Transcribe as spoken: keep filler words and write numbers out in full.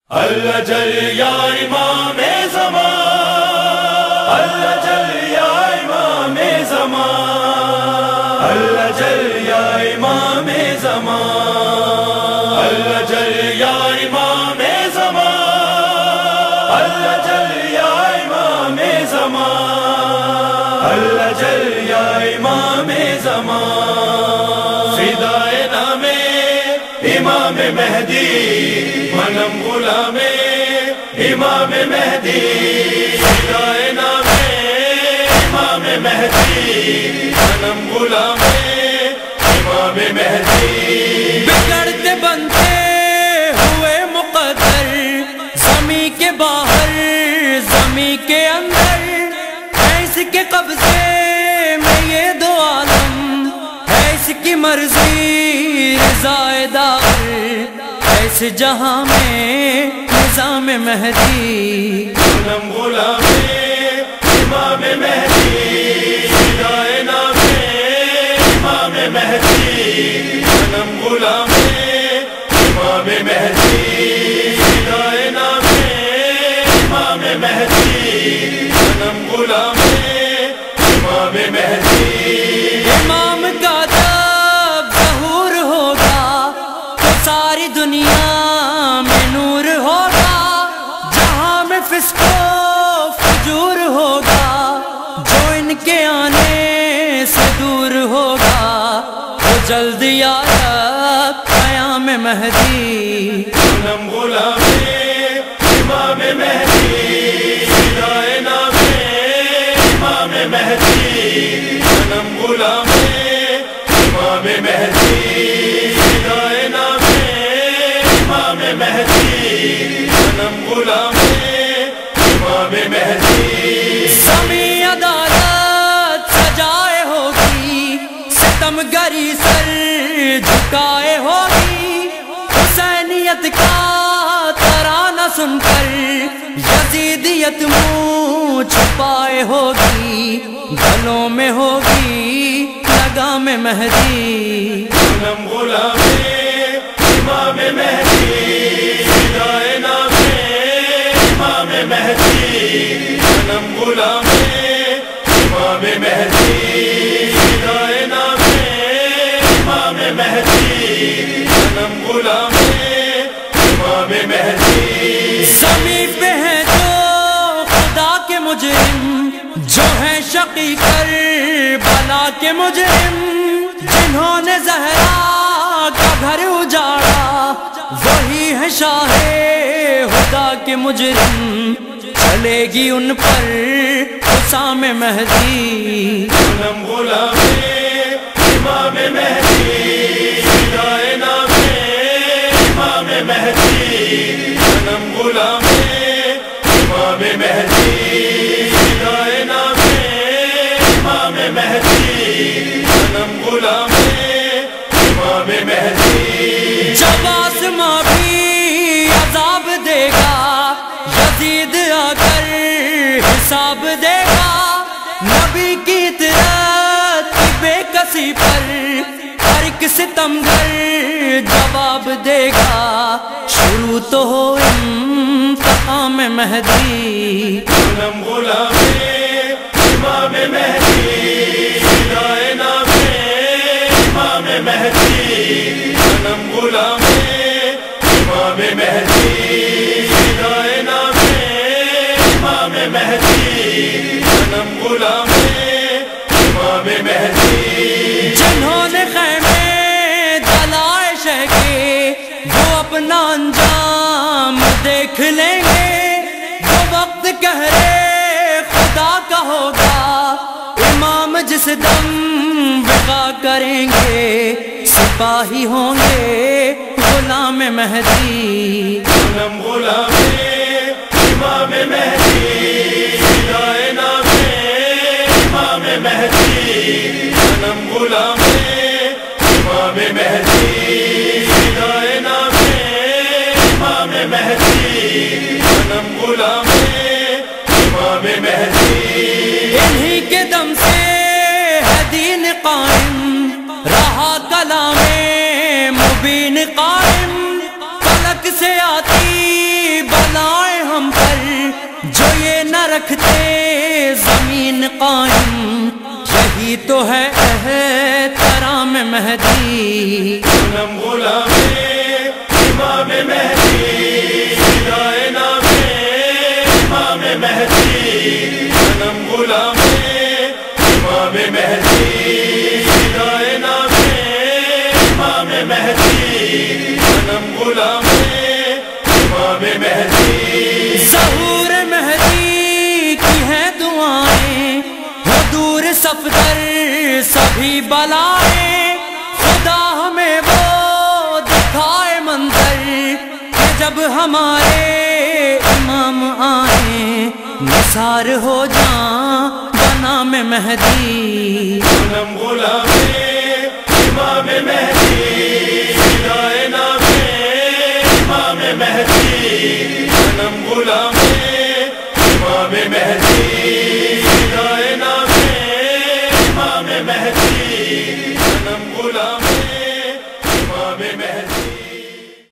اللہ جل یا امام زمان، اللہ جل یا امام زمان، اللہ جل یا امام زمان، اللہ جل یا امام زمان، اللہ جل یا امام زمان، اللہ جل یا امام زمان، فدائے نام امام مہدی منم غلام امام مہدی، فدائے نام امام مہدی منم غلام امام مہدی۔ بگڑتے بنتے ہوئے مقدر، زمیں کے باہر زمیں کے اندر، ہے اس کے قبضے میں یہ دو عالم، ہے اس کی مرضی رضائے دار، اس جہاں میں نظام مہدی منم غلام امام مہدی، فدائے نام امام مہدی منم غلام امام مہدی، فدائے نام امام مہدی منم غلام امام مہدی۔ امام کا جب ظہور ہوگا تو ساری دنیا میں نور ہوگا، جہاں میں فسق و فجور ہوگا، جو ان کے آنے سے دور ہوگا، وہ جلدی آیا قیام مہدی منم غلام امام مہدی، فدائے نام امام مہدی منم غلام امام مہدی، فدائے نام امام مہدی منم غلام امام مہدی۔ زمیں عدالت سجائے ہوگی، ستم گری سر جھکائے ہوگی، حسینیت کا ترانہ سن کر یزیدیت منہ چھپائے ہوگی، گلوں میں ہوگی لگام مہدی منم غلام امام مہدی، فدائے نام امام مہدی منم غلام امام مہدی، فدائے نام امام مہدی منم غلام امام مہدی۔ زمیں پہ ہیں جو خدا کے مجرم، جو ہیں شقی کربلا کے مجرم، جنہوں نے زہرا کا گھر اجاڑا، وہی ہے شاہ خدا کے مجرم، چلے گی ان پر حسام مہدی منم غلام امام مہدی، فدائے نام امام مہدی منم غلام امام مہدی، فدائے نام امام مہدی منم غلام امام مہدی۔ جب آسماں بھی عذاب دے گا، یزید آ کر حساب دے گا، نبی کی اطاعت کی بے کسی پر ہر ایک ستمگر جواب دے گا، شروع تو ہو انتقام مہدی منم غلام امام مہدی، فدائے نام امام مہدی منم غلام امام مہدی، فدائے نام امام مہدی منم غلام امام مہدی۔ جنہوں نے خیمے جلائے شہ کے، وہ اپنا انجام دیکھ لیں گے، وہ وقت کہرے خدا کا ہوگا، امام جس دم وقا کریں گے، سپاہی ہوں گے غلام مہدی منم غلام امام مہدی، فدائے نام امام مہدی منم غلام امام مہدی، فدائے نام امام مہدی منم غلام امام مہدی۔ انہی کے دم سے ہے دین قائم، رہا کلام مبین قائم، فلک سے آتی تو ہے احترام مہدی، جنم غلام امام مہدی، فدائے نام امام مہدی، جنم غلام امام مہدی، فدائے نام امام مہدی، جنم غلام امام مہدی۔ ظہور مہدی کی ہیں دعائیں، ہو دور صفدر سبھی بلائیں، خدا ہمیں وہ دکھائے منظر کہ جب ہمارے امام آئیں، نثار ہو جاں بنام مہدی، جنم غلام امام مہدی، فدائے نام امام مہدی، جنم غلام امام مہدی، فدائے نام امام مہدی، جنم غلام امام مہدی۔